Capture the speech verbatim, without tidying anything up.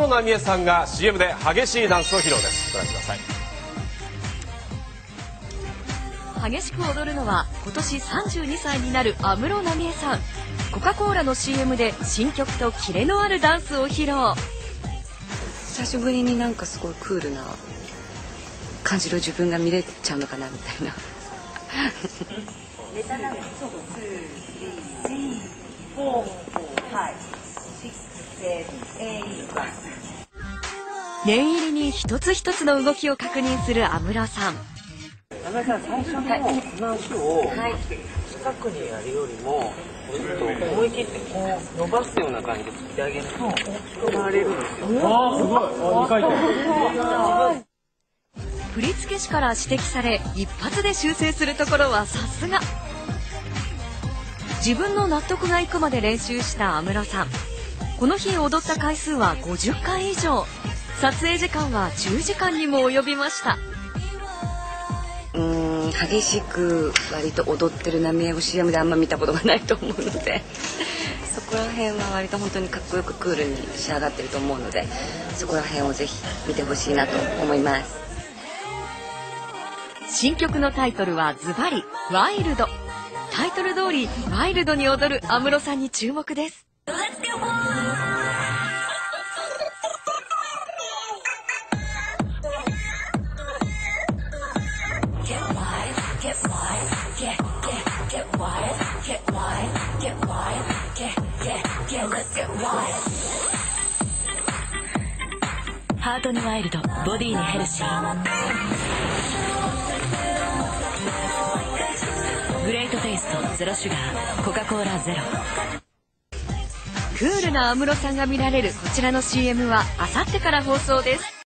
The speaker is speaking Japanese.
室奈美恵さんが シーエム で激しいダンスを披露です。ご覧ください。 激しく踊るのは今年さんじゅうにさいになる安室奈美恵さん。コカ・コーラの シーエム で新曲とキレのあるダンスを披露。 久しぶりになんかすごいクールな感じの自分が見れちゃうのかなみたいな。 念入りに一つ一つの動きを確認する安室さん。 安室さん、最初のこの足を近くにやるよりも、ちょっと思い切ってこう伸ばすような感じで振ってあげると大きく回れるんですよ。 ああ、すごい。あ、にかい転。 振付師から指摘され、一発で修正するところはさすが。自分の納得がいくまで練習した安室さん。この日踊った回数はごじゅっかい以上。撮影時間はじゅうじかんにも及びました。 うーん、激しく割と踊ってる奈美恵を シーエム であんま見たことがないと思うので、そこら辺は割と本当にかっこよくクールに仕上がってると思うので、そこら辺をぜひ見てほしいなと思います。 新曲のタイトルはズバリワイルド。タイトル通りワイルドに踊る安室さんに注目です。 ハートにワイルド、ボディにヘルシー。グレートテイスト、ゼロシュガー、コカ・コーラゼロ。 クールな安室さんが見られるこちらの シーエム はあさってから放送です。